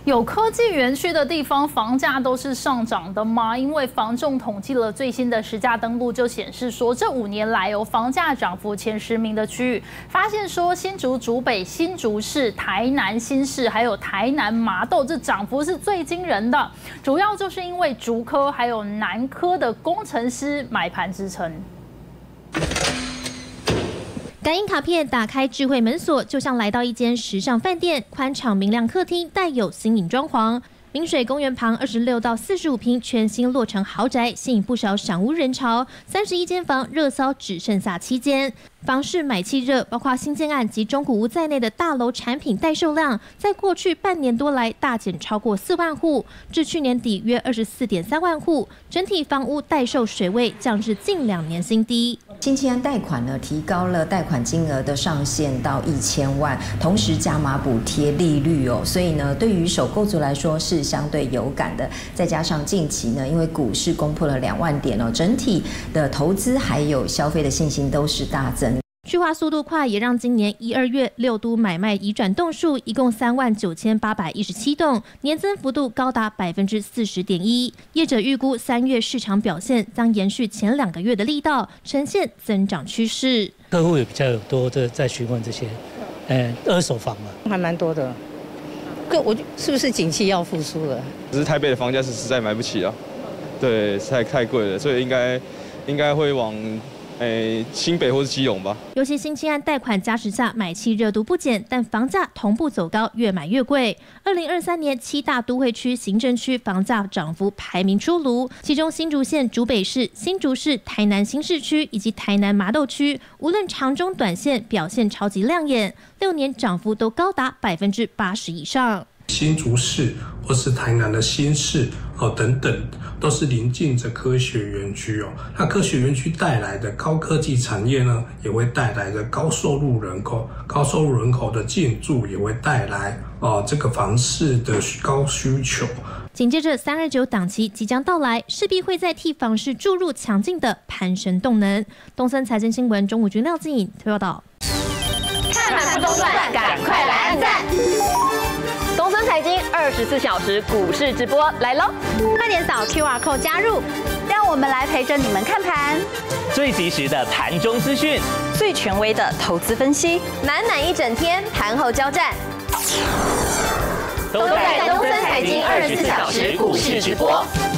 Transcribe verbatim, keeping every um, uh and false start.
有科技园区的地方，房价都是上涨的吗？因为房仲统计了最新的实价登录，就显示说，这五年来有房价涨幅前十名的区域，发现说新竹竹北、新竹市、台南新市，还有台南麻豆，这涨幅是最惊人的。主要就是因为竹科还有南科的工程师买盘支撑。 感应卡片打开智慧门锁，就像来到一间时尚饭店，宽敞明亮客厅带有新颖装潢。明水公园旁二十六到四十五坪全新落成豪宅，吸引不少赏屋人潮。三十一间房热销只剩下七间。 房市买气热，包括新建案及中古屋在内的大楼产品待售量，在过去半年多来大减超过四万户，至去年底约二十四点三万户，整体房屋待售水位降至近两年新低。 新青安贷款呢，提高了贷款金额的上限到一千万，同时加码补贴利率哦，所以呢，对于首购族来说是相对有感的。再加上近期呢，因为股市攻破了两万点哦，整体的投资还有消费的信心都是大增。 去化速度快，也让今年一二月六都买卖移转栋数一共三万九千八百一十七栋，年增幅度高达百分之四十点一。业者预估三月市场表现将延续前两个月的力道，呈现增长趋势。 客户也比较有多的在询问这些，呃，二手房嘛， 还蛮多的。可我是不是景气要复苏了？ 只是台北的房价是实在买不起啊，对，太太贵了，所以应该应该会往。 诶，新北或是基隆吧。 尤其新青安贷款加持下，买气热度不减，但房价同步走高，越买越贵。二零二三年七大都会区行政区房价涨幅排名出炉，其中新竹县竹北市、新竹市、台南新市区以及台南麻豆区，无论长中短线表现超级亮眼，六年涨幅都高达百分之八十以上。 新竹市或是台南的新市哦等等，都是临近着科学园区哦。那科学园区带来的高科技产业呢，也会带来的高收入人口，高收入人口的进驻也会带来哦这个房市的高需求。 紧接着三二九档期即将到来，势必会再替房市注入强劲的攀升动能。东森财经新闻钟武君、廖静颖报道。 看盘不中断，赶快来按赞！ 东森财经二十四小时股市直播来喽！ 快点扫 Q R code 加入，让我们来陪着你们看盘， 最及时的盘中资讯， 最权威的投资分析， 满满一整天盘后交战， 都在东森财经二十四小时股市直播。